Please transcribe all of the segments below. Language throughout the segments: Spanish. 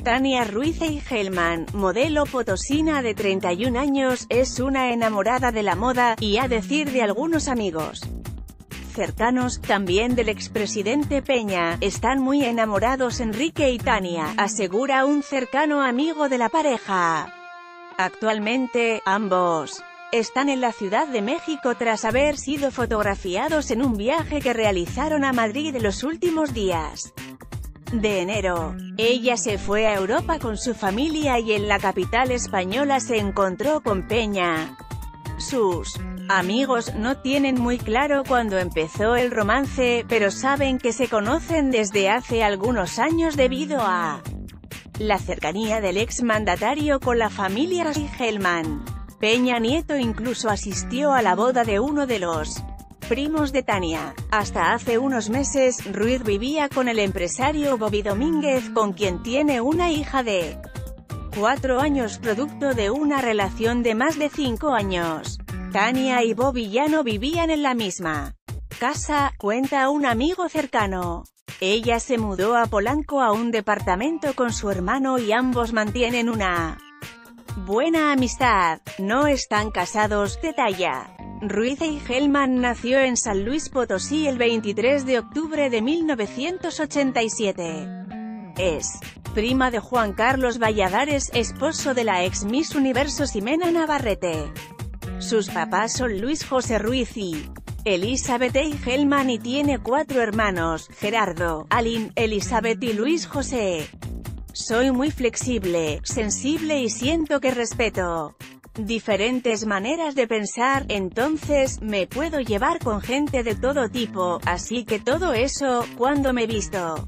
Tania Ruiz Eigelman, modelo potosina de 31 años, es una enamorada de la moda, y a decir de algunos amigos cercanos, también del expresidente Peña, están muy enamorados Enrique y Tania, asegura un cercano amigo de la pareja. Actualmente, ambos están en la Ciudad de México tras haber sido fotografiados en un viaje que realizaron a Madrid en los últimos días de enero. Ella se fue a Europa con su familia y en la capital española se encontró con Peña. Sus amigos no tienen muy claro cuándo empezó el romance, pero saben que se conocen desde hace algunos años debido a la cercanía del exmandatario con la familia Eigelman. Peña Nieto incluso asistió a la boda de uno de los primos de Tania. Hasta hace unos meses, Ruiz vivía con el empresario Bobby Domínguez, con quien tiene una hija de 4 años producto de una relación de más de 5 años. Tania y Bobby ya no vivían en la misma casa, cuenta un amigo cercano. Ella se mudó a Polanco a un departamento con su hermano y ambos mantienen una buena amistad. No están casados, detalla. Ruiz Eigelman nació en San Luis Potosí el 23 de octubre de 1987. Es prima de Juan Carlos Valladares, esposo de la ex Miss Universo Ximena Navarrete. Sus papás son Luis José Ruiz y Elizabeth Eigelman y tiene 4 hermanos, Gerardo, Aline, Elizabeth y Luis José. Soy muy flexible, sensible y siento que respeto diferentes maneras de pensar, entonces, me puedo llevar con gente de todo tipo, así que todo eso, cuando me visto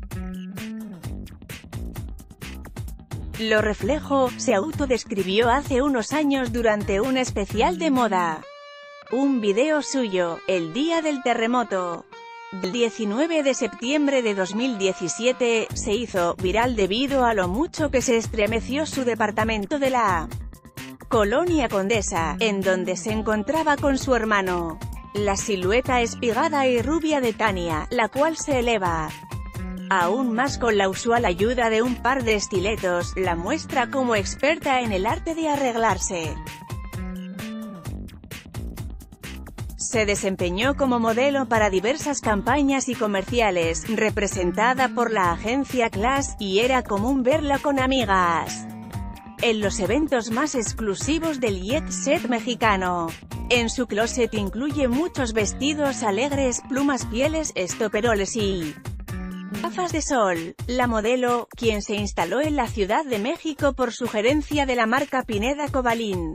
lo reflejo, se autodescribió hace unos años durante un especial de moda. Un video suyo, el día del terremoto del 19 de septiembre de 2017, se hizo viral debido a lo mucho que se estremeció su departamento de la Colonia Condesa, en donde se encontraba con su hermano. La silueta espigada y rubia de Tania, la cual se eleva aún más con la usual ayuda de un par de estiletos, la muestra como experta en el arte de arreglarse. Se desempeñó como modelo para diversas campañas y comerciales, representada por la agencia Class, y era común verla con amigas en los eventos más exclusivos del jet set mexicano. En su closet incluye muchos vestidos alegres, plumas, pieles, estoperoles y gafas de sol. La modelo, quien se instaló en la Ciudad de México por sugerencia de la marca Pineda Cobalín,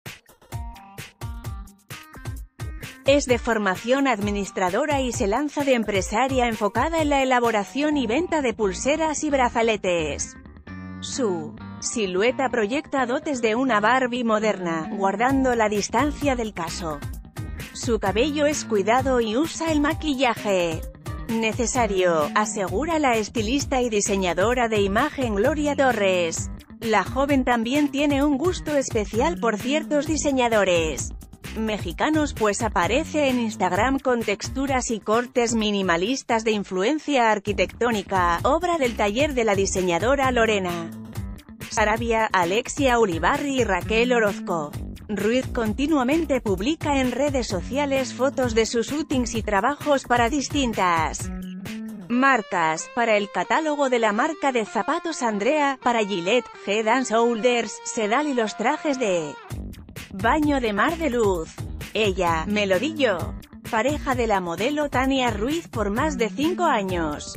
es de formación administradora y se lanza de empresaria enfocada en la elaboración y venta de pulseras y brazaletes. Su silueta proyecta dotes de una Barbie moderna, guardando la distancia del caso. Su cabello es cuidado y usa el maquillaje necesario, asegura la estilista y diseñadora de imagen Gloria Torres. La joven también tiene un gusto especial por ciertos diseñadores mexicanos, pues aparece en Instagram con texturas y cortes minimalistas de influencia arquitectónica, obra del taller de la diseñadora Lorena Sarabia, Alexia Ulibarri y Raquel Orozco. Ruiz continuamente publica en redes sociales fotos de sus shootings y trabajos para distintas marcas, para el catálogo de la marca de zapatos Andrea, para Gillette, Head and Shoulders, Sedal y los trajes de baño de Mar de Luz. Ella, Melodillo, pareja de la modelo Tania Ruiz por más de 5 años.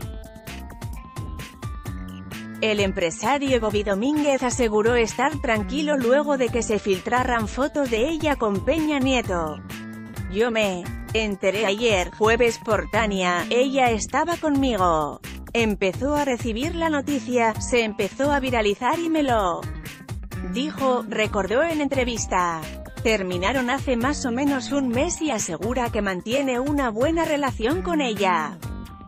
El empresario Bobby Domínguez aseguró estar tranquilo luego de que se filtraran fotos de ella con Peña Nieto. Yo me enteré ayer, jueves, por Tania, ella estaba conmigo. Empezó a recibir la noticia, se empezó a viralizar y me lo dijo, recordó en entrevista. Terminaron hace más o menos un mes y asegura que mantiene una buena relación con ella,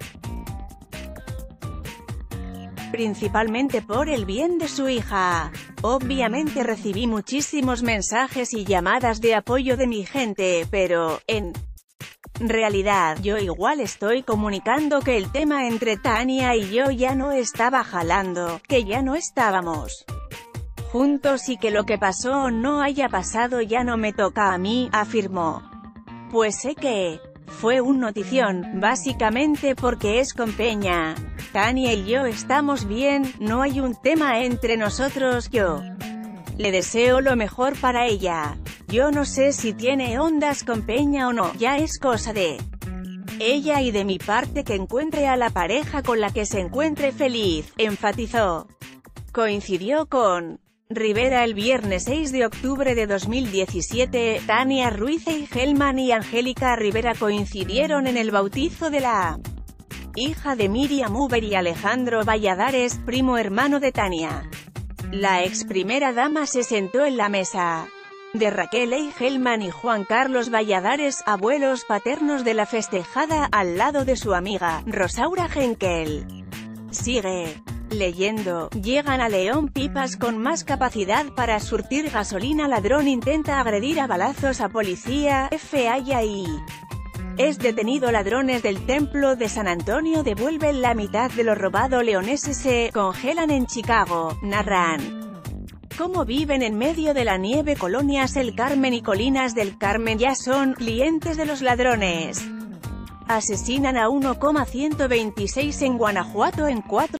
principalmente por el bien de su hija. Obviamente recibí muchísimos mensajes y llamadas de apoyo de mi gente, pero, en realidad, yo igual estoy comunicando que el tema entre Tania y yo ya no estaba jalando, que ya no estábamos juntos y que lo que pasó o no haya pasado ya no me toca a mí, afirmó. Pues sé que fue un notición, básicamente porque es con Peña. Tania y yo estamos bien, no hay un tema entre nosotros, yo le deseo lo mejor para ella. Yo no sé si tiene ondas con Peña o no, ya es cosa de ella y de mi parte que encuentre a la pareja con la que se encuentre feliz, enfatizó. Coincidió con Rivera el viernes 6 de octubre de 2017, Tania Ruiz Eigelman y Angélica Rivera coincidieron en el bautizo de la hija de Miriam Uber y Alejandro Valladares, primo hermano de Tania. La ex primera dama se sentó en la mesa de Raquel Eigelman y Juan Carlos Valladares, abuelos paternos de la festejada, al lado de su amiga, Rosaura Henkel. Sigue leyendo. Llegan a León pipas con más capacidad para surtir gasolina. Ladrón intenta agredir a balazos a policía. FBI es detenido. Ladrones del templo de San Antonio devuelven la mitad de lo robado. Leoneses se congelan en Chicago. Narran cómo viven en medio de la nieve. Colonias El Carmen y Colinas del Carmen ya son clientes de los ladrones. Asesinan a 1,126 en Guanajuato en 4